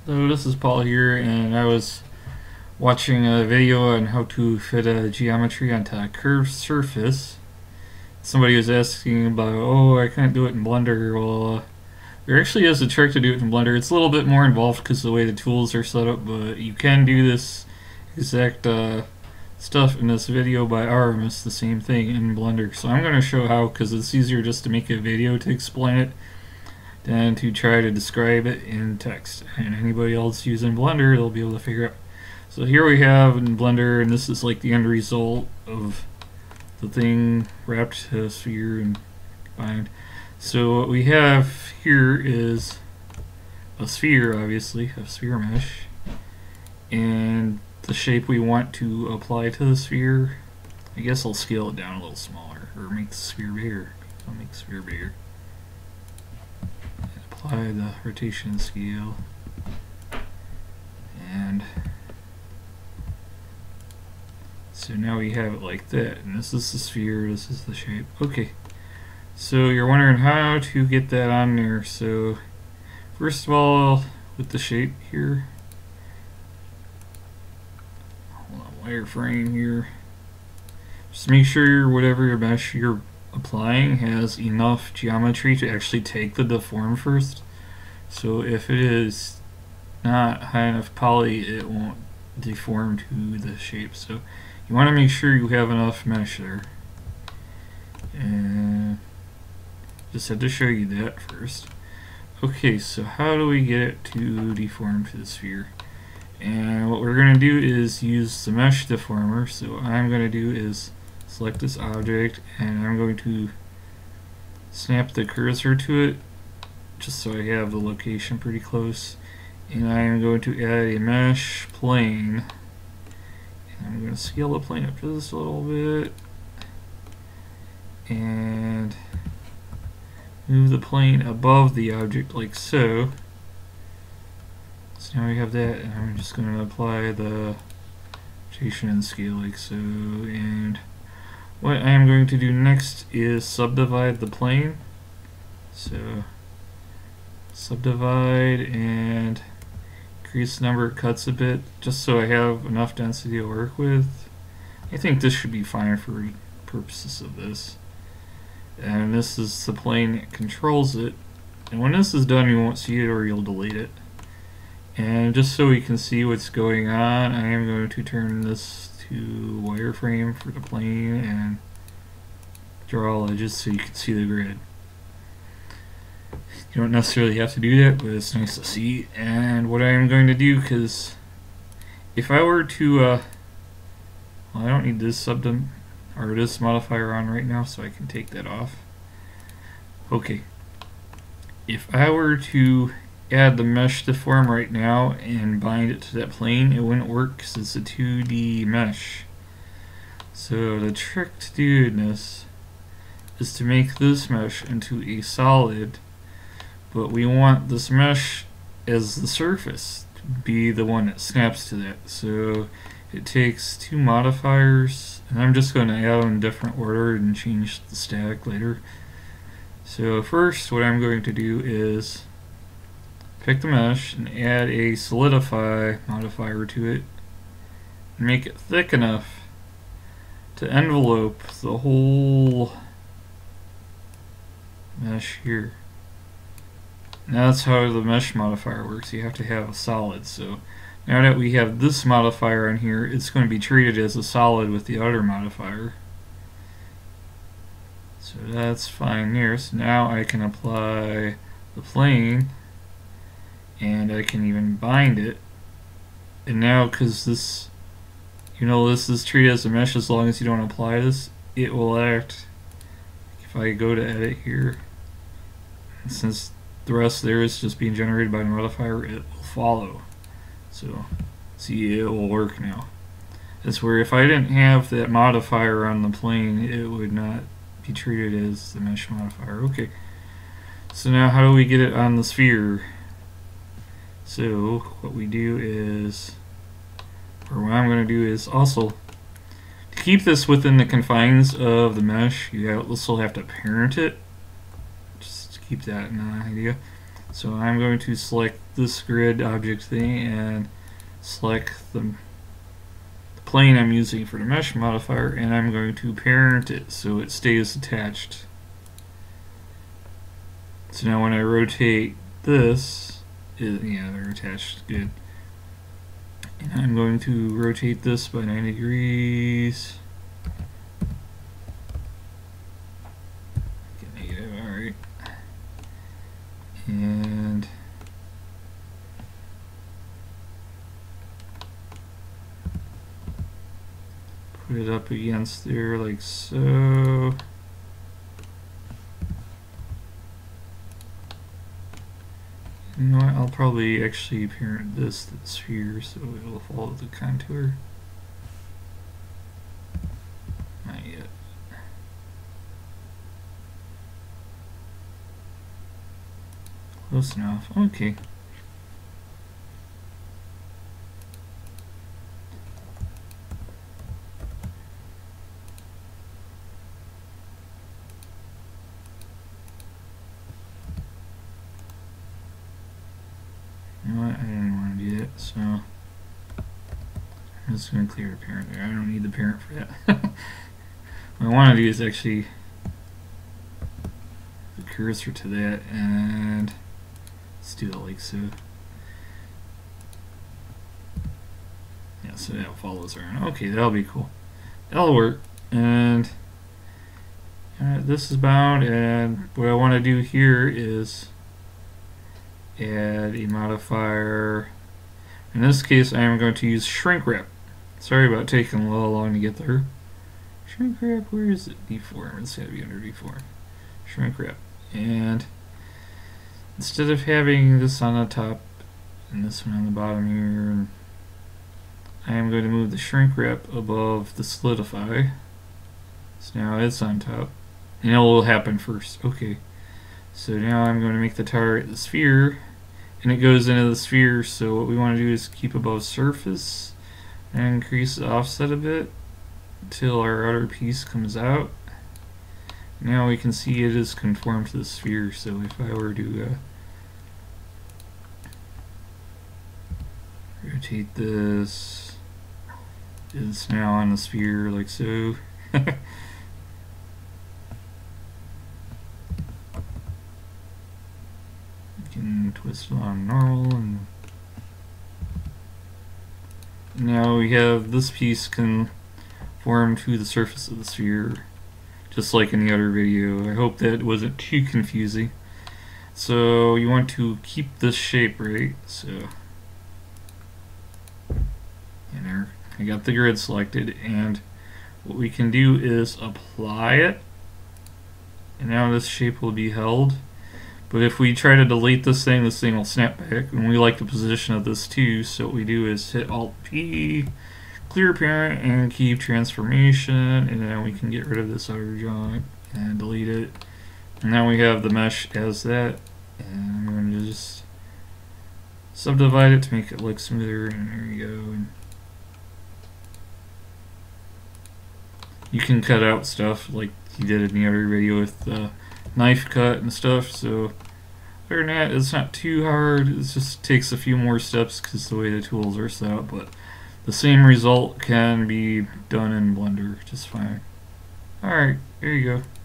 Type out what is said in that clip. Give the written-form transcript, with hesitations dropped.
Hello, this is Paul here, and I was watching a video on how to fit a geometry onto a curved surface. Somebody was asking about, oh, I can't do it in Blender. Well, there actually is a trick to do it in Blender. It's a little bit more involved because of the way the tools are set up, but you can do this exact stuff in this video by arm. It's the same thing in Blender. So I'm going to show how, because it's easier just to make a video to explain it than to try to describe it in text. And anybody else using Blender, they'll be able to figure out. So here we have in Blender, and this is like the end result of the thing wrapped to a sphere and combined. So what we have here is a sphere, obviously, a sphere mesh, and the shape we want to apply to the sphere. I guess I'll scale it down a little smaller, or make the sphere bigger. I'll make the sphere bigger. Apply the rotation scale, and so now we have it like that, and this is the sphere, this is the shape. Okay, so you're wondering how to get that on there. So first of all, with the shape here, hold on, wireframe here, just make sure whatever your mesh you're applying has enough geometry to actually take the deform first. So if it is not high enough poly, it won't deform to the shape. So you want to make sure you have enough mesh there. And just had to show you that first. Okay, so how do we get it to deform to the sphere? And what we're going to do is use the mesh deformer. So what I'm going to do is select this object, and I'm going to snap the cursor to it just so I have the location pretty close, and I am going to add a mesh plane, and I'm going to scale the plane up just a little bit and move the plane above the object like so. So now we have that, and I'm just going to apply the rotation and scale like so. And what I am going to do next is subdivide the plane. So subdivide and increase the number of cuts a bit, just so I have enough density to work with. I think this should be fine for purposes of this. And this is the plane that controls it. And when this is done, you won't see it, or you'll delete it. And just so we can see what's going on, I am going to turn this to wireframe for the plane and draw all edges so you can see the grid. You don't necessarily have to do that, but it's nice to see. And what I am going to do, because if I were to well, I don't need this or this modifier on right now, so I can take that off. Okay, if I were to add the mesh deform right now and bind it to that plane, it wouldn't work because it's a 2D mesh. So the trick to doing this is to make this mesh into a solid, but we want this mesh as the surface to be the one that snaps to that. So it takes two modifiers, and I'm just going to add them in different order and change the static later. So first, what I'm going to do is pick the mesh and add a solidify modifier to it and make it thick enough to envelope the whole mesh here. And that's how the mesh modifier works. You have to have a solid. So now that we have this modifier on here, it's going to be treated as a solid with the other modifier. So that's fine there. So now I can apply the plane, and I can even bind it. And now, because this, this is treated as a mesh, as long as you don't apply this, it will act. If I go to edit here, and since the rest there is just being generated by the modifier, it will follow. So see, it will work now. That's where if I didn't have that modifier on the plane, it would not be treated as the mesh modifier. Okay, so now how do we get it on the sphere? So what we do is, or what I'm going to do is also, to keep this within the confines of the mesh, you also have to parent it. Just keep that in the idea. So I'm going to select this grid object thing and select the plane I'm using for the mesh modifier, and I'm going to parent it so it stays attached. So now when I rotate this, yeah, they're attached, good. And I'm going to rotate this by 90 degrees. Get negative, alright. And put it up against there like so. You know what, I'll probably actually parent this to the sphere so it will follow the contour. Not yet. Close enough, okay. You know what, I didn't want to do that, so I'm just going to clear the parent there. I don't need the parent for that. What I want to do is actually the cursor to that, and let's do it like so. Yeah, so that follows around. Okay, that'll be cool. That'll work. And this is bound, and what I want to do here is add a modifier. In this case, I am going to use shrink wrap. Sorry about taking a little long to get there. Shrink wrap, where is it? Deform. It's got to be under deform. Shrink wrap. And instead of having this on the top and this one on the bottom here, I am going to move the shrink wrap above the solidify. So now it's on top. And it will happen first. Okay. So now I'm going to make the target the sphere, and it goes into the sphere, so what we want to do is keep above surface and increase the offset a bit until our outer piece comes out. Now we can see it is conformed to the sphere, so if I were to rotate this, it's now on the sphere like so. Can twist it on normal, and now we have this piece conform to the surface of the sphere, just like in the other video. I hope that wasn't too confusing. So you want to keep this shape, right? So, and there, I got the grid selected, and what we can do is apply it, and now this shape will be held. But if we try to delete this thing will snap back, and we like the position of this too, so what we do is hit Alt-P, clear parent, and keep transformation, and then we can get rid of this outer joint and delete it. And now we have the mesh as that, and I'm going to just subdivide it to make it look smoother, and there you go. And you can cut out stuff like you did in the other video with the knife cut and stuff, so other than that, it's not too hard. It just takes a few more steps because the way the tools are set up, but the same result can be done in Blender just fine. Alright, there you go.